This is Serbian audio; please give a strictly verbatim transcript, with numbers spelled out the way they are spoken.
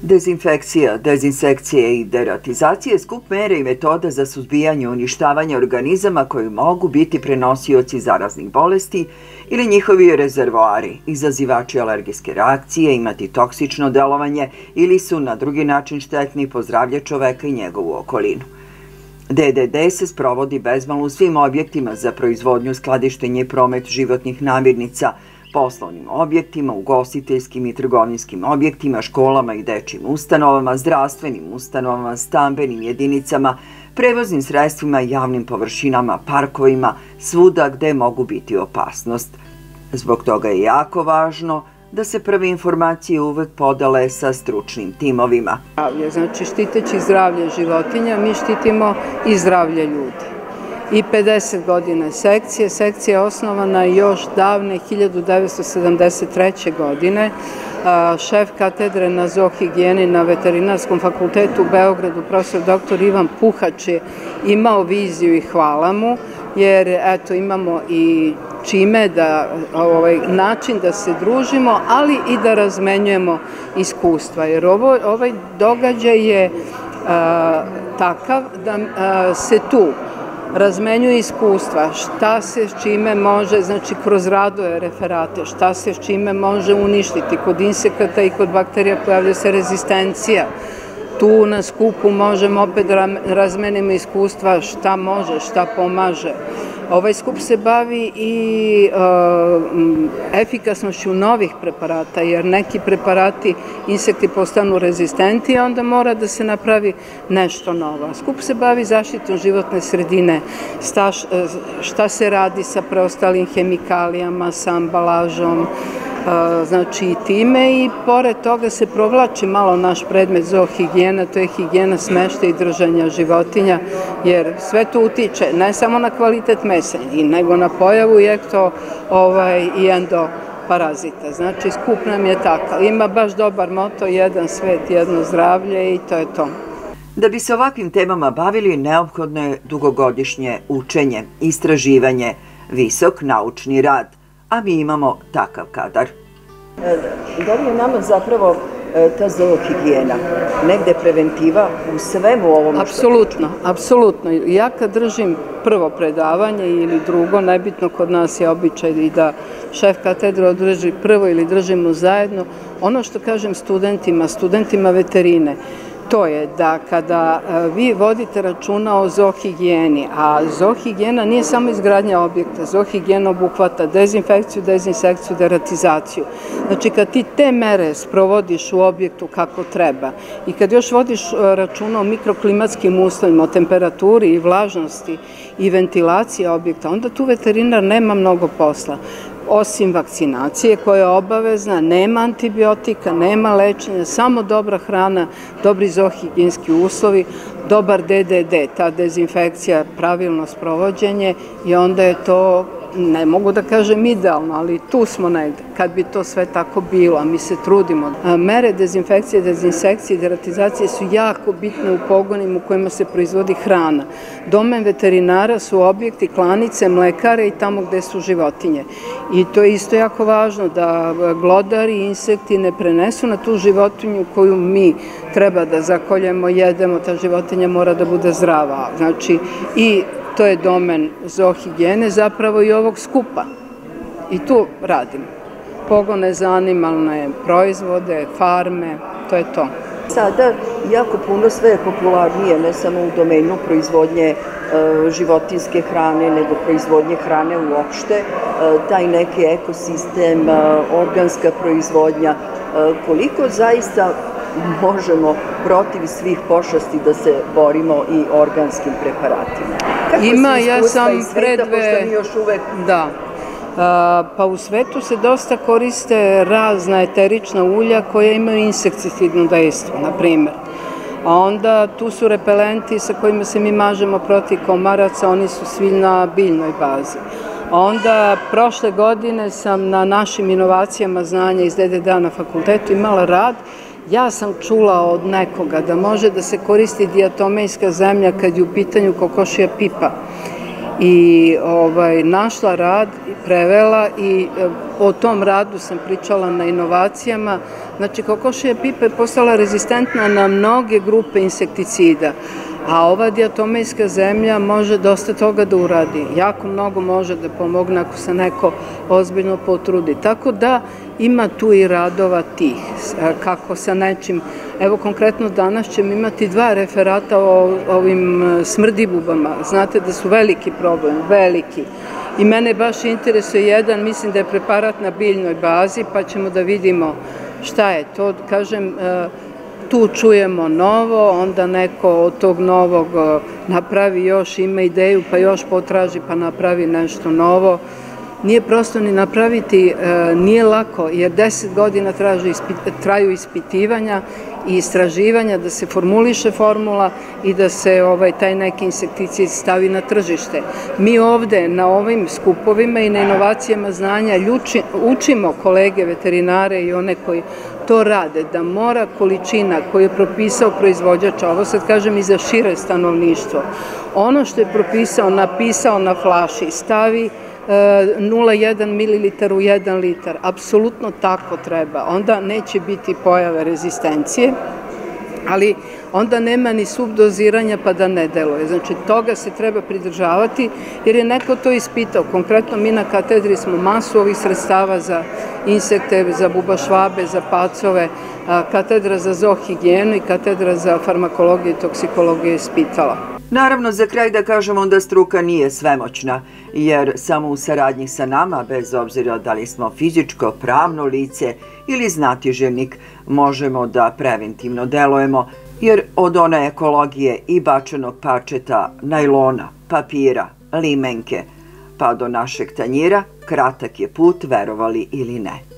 Dezinfekcija, dezinsekcija i deratizacija je skup mera i metoda za suzbijanje uništavanja organizama koji mogu biti prenosioci zaraznih bolesti ili njihovi rezervoari, izazivači alergijske reakcije, imati toksično delovanje ili su na drugi način štetni po zdravlje čoveka i njegovu okolinu. D D D se sprovodi bezmalno u svim objektima za proizvodnju, skladištenje i promet životnih namirnica, poslovnim objektima, ugostiteljskim i trgovinskim objektima, školama i dečjim ustanovama, zdravstvenim ustanovama, stambenim jedinicama, prevoznim sredstvima i javnim površinama, parkovima, svuda gde mogu biti opasnost. Zbog toga je jako važno da se prve informacije uvek podele sa stručnim timovima. Znači, štiteći zdravlje životinja, mi štitimo i zdravlje ljudi. I pedeset godina sekcije. Sekcija je osnovana još davne hiljadu devetsto sedamdeset treće. godine. Šef katedre na zoohigijeni na Veterinarskom fakultetu u Beogradu, profesor doktor Ivan Puhač, je imao viziju i hvala mu, jer eto imamo i čime da, ovaj način da se družimo, ali i da razmenjujemo iskustva, jer ovo, ovaj događaj je a, takav da a, se tu razmenjuje iskustva, šta se s čime može, znači kroz radove referate, šta se s čime može uništiti. Kod insekata i kod bakterija pojavlja se rezistencija. Tu na skupu možemo opet da razmenimo iskustva šta može, šta pomaže. Ovaj skup se bavi i efikasnošću novih preparata, jer neki preparati, insekti postanu rezistenti, a onda mora da se napravi nešto novo. Skup se bavi zaštitom životne sredine, šta se radi sa preostalim hemikalijama, sa ambalažom, znači i time, i pored toga se provlači malo naš predmet zoohigijena, to je higijena smeštaja i držanja životinja, jer sve to utiče ne samo na kvalitet mesa, nego na pojavu i ekto i endoparazita. Znači, skup nam je takav. Ima baš dobar moto, jedan svet, jedno zdravlje, i to je to. Da bi se ovakvim temama bavili, neophodno je dugogodišnje učenje, istraživanje, visok naučni rad, a mi imamo takav kadar. Da li je nama zapravo ta zoohigijena negde preventiva u svemu ovom? Apsolutno, apsolutno. Ja kad držim prvo predavanje ili drugo, nebitno, kod nas je običaj i da šef katedra održi prvo ili držimo zajedno, ono što kažem studentima, studentima veterine, to je da kada vi vodite računa o zoohigijeni, a zoohigijena nije samo izgradnja objekta, zoohigijena obuhvata dezinfekciju, dezinsekciju, deratizaciju. Znači, kad ti te mere sprovodiš u objektu kako treba i kad još vodiš računa o mikroklimatskim uslovima, o temperaturi i vlažnosti i ventilaciji objekta, onda tu veterinar nema mnogo posla. Osim vakcinacije koja je obavezna, nema antibiotika, nema lečenja, samo dobra hrana, dobri zoohigijenski uslovi, dobar D D D, ta dezinfekcija, pravilno sprovođenje, i onda je to, ne mogu da kažem idealno, ali tu smo negde, kad bi to sve tako bilo, a mi se trudimo. Mere dezinfekcije, dezinsekcije i deratizacije su jako bitne u pogonima u kojima se proizvodi hrana. Domen veterinara su objekti, klanice, mlekare i tamo gde su životinje. I to je isto jako važno, da glodari i insekti ne prenesu na tu životinju koju mi treba da zakoljemo, jedemo, ta životinja mora da bude zdrava. Znači, i to je domen zoohigijene, zapravo i ovog skupa. I tu radimo. Pogone za animalne proizvode, farme, to je to. Sada jako puno sve je popularnije, ne samo u domenu proizvodnje životinjske hrane, nego proizvodnje hrane uopšte, taj neki ekosistem, organska proizvodnja. Koliko zaista možemo protiv svih pošasti da se borimo i organskim preparatima? Ima, ja sam pre dve... Da. Pa u svetu se dosta koriste razna eterična ulja koja imaju insekticidno dejstvo, na primjer. A onda tu su repelenti sa kojima se mi mažemo protiv komaraca, oni su svi na biljnoj bazi. A onda prošle godine sam na našim inovacijama znanja iz D D D-a na fakultetu imala rad. Ja sam čula od nekoga da može da se koristi diatomejska zemlja kad je u pitanju kokošija pipa. i ovaj, našla rad, prevela i o tom radu sam pričala na inovacijama. Znači, kokošija pipa je postala rezistentna na mnoge grupe insekticida, a ova dijatomejska zemlja može dosta toga da uradi. Jako mnogo može da pomogne ako se neko ozbiljno potrudi. Tako da ima tu i radova tih, kako sa nečim. Evo, konkretno danas ćemo imati dva referata o ovim smrdibubama. Znate da su veliki problem, veliki. I mene baš interesuje jedan, mislim da je preparat na biljnoj bazi, pa ćemo da vidimo šta je to. Kažem, tu čujemo novo, onda neko od tog novog napravi još, ima ideju, pa još potraži, pa napravi nešto novo. Nije prosto ni napraviti, nije lako, jer deset godina traju ispitivanja i istraživanja da se formuliše formula i da se taj neki insekticid stavi na tržište. Mi ovde na ovim skupovima i na inovacijama znanja učimo kolege veterinare i one koji to rade, da mora količina koju je propisao proizvođač, ovo sad kažem i za šire stanovništvo, ono što je propisao, napisao na flaši, stavi nula zarez jedan mililitar u jedan litar, apsolutno tako treba, onda neće biti pojave rezistencije, ali onda nema ni subdoziranja pa da ne deluje. Znači, toga se treba pridržavati jer je neko to ispitao. Konkretno, mi na katedri smo masu ovih sredstava za insekte, za bubašvabe, za pacove, katedra za zoohigijenu i katedra za farmakologiju i toksikologiju ispitala. Naravno, za kraj da kažemo da struka nije svemoćna, jer samo u saradnji sa nama, bez obzira da li smo fizičko, pravno lice ili znatiželjnik, možemo da preventivno delujemo, jer od one ekologije i bačenog parčeta, najlona, papira, limenke, pa do našeg tanjira, kratak je put, verovali ili ne.